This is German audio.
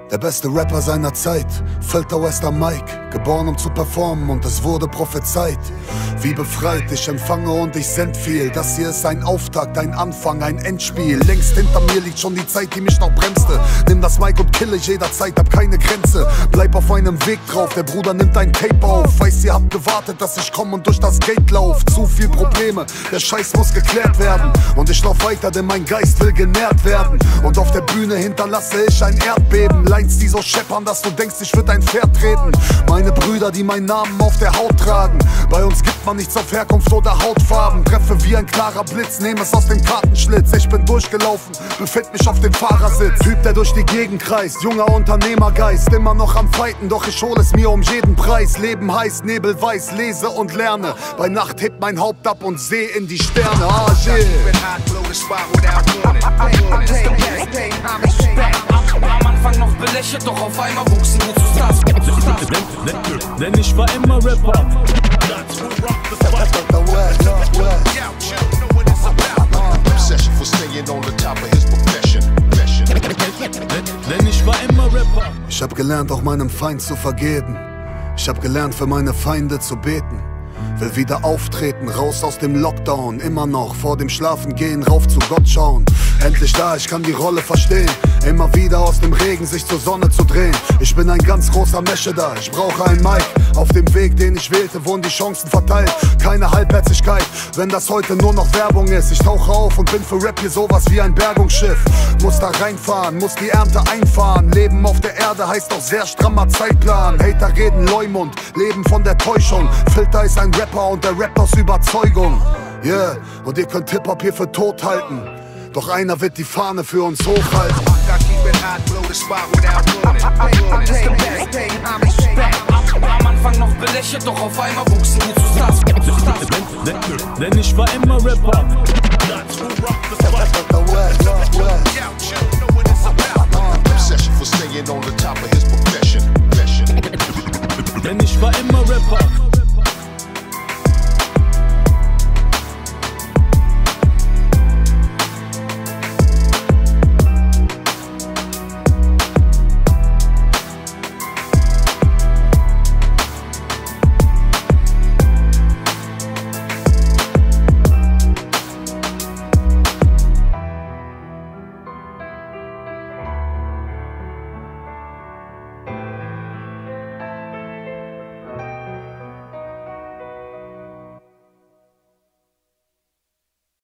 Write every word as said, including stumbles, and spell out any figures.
Der beste Rapper seiner Zeit, Filter Wester Mike, geboren um zu performen und es wurde prophezeit. Wie befreit, ich empfange und ich send viel. Das hier ist ein Auftakt, ein Anfang, ein Endspiel. Längst hinter mir liegt schon die Zeit, die mich noch bremste. Nimm das Mic und kill ich jederzeit, hab keine Grenze. Bleib auf einem Weg drauf, der Bruder nimmt ein Tape auf. Weiß, ihr habt gewartet, dass ich komm und durch das Gate lauf. Zu viel Probleme, der Scheiß muss geklärt werden. Und ich lauf weiter, denn mein Geist will genährt werden. Und auf der Bühne hinterlasse ich ein Erdbeben. Lines, die so scheppern, dass du denkst, ich würd ein Pferd treten. Meine Brüder, die meinen Namen auf der Haut tragen. Bei uns gibt man nichts auf Herkunft oder Hautfarben. Treffe wie ein klarer Blitz, nehme es aus dem Kartenschlitz. Ich bin durchgelaufen, befind mich auf dem Fahrersitz. Typ, der durch die Gegend kreist, junger Unternehmergeist. Immer noch am Fighten, doch ich hol es mir um jeden Preis. Leben heiß, Nebel weiß, lese und lerne. Bei Nacht hebt mein Haupt ab und seh in die Sterne. Ah, shit. Am Anfang noch belächelt, doch auf einmal wuchsen wir zu Stars. Denn ich war immer Rapper. Denn ich war immer Rapper. Ich hab gelernt, auch meinem Feind zu vergeben. Ich hab gelernt, für meine Feinde zu beten. Will wieder auftreten, raus aus dem Lockdown. Immer noch vor dem Schlafengehen rauf zu Gott schauen. Endlich da, ich kann die Rolle verstehen. Immer wieder aus dem Regen sich zur Sonne zu drehen. Ich bin ein ganz großer Mesche da, ich brauche ein Mic. Auf dem Weg, den ich wählte, wurden die Chancen verteilt. Keine Halbherzigkeit, wenn das heute nur noch Werbung ist. Ich tauche auf und bin für Rap hier sowas wie ein Bergungsschiff. Muss da reinfahren, muss die Ernte einfahren. Leben auf der Erde heißt auch sehr strammer Zeitplan. Hater reden Leumund, leben von der Täuschung. Filter ist ein Rapper und der rappt aus Überzeugung. Yeah, und ihr könnt Hip-Hop hier für tot halten. Doch einer wird die Fahne für uns hochhalten. Am Anfang noch belächelt, doch auf einmal wuchsen wir zu Stars. Denn ich war immer Rapper. Denn ich war immer Rapper.